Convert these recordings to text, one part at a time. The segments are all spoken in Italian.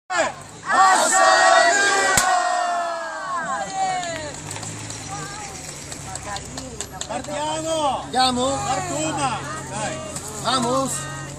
Partiamo! Andiamo? Partuma! Dai! Vamos!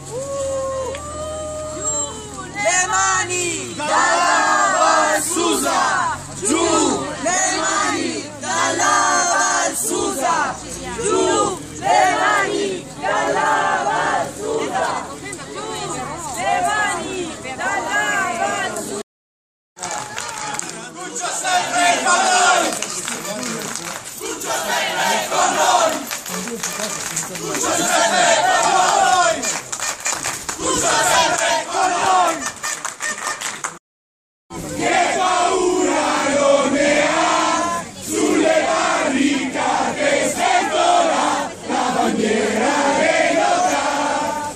Le mani dalla Val Susa! giù, le mani dalla Val Susa, giù, le mani dalla Val Susa, le mani dalla Val Susa. Cuccio sempre con noi! Cuccio sempre con noi! Cuccio sempre con noi! Cuccio sempre con noi! Che paura non ne ha, sulle barricate sventola la bandiera dei lotta.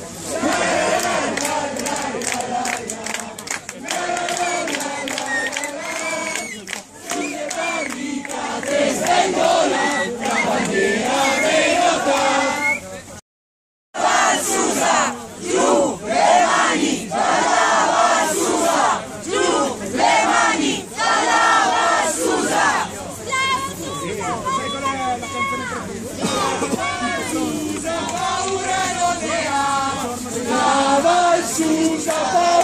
Sulle barricate sventola la bandiera dei lotta. Val Susa, giù le mani dalla Val Susa, giù le mani dalla Val Susa. Paura non ne ha, la Val Susa.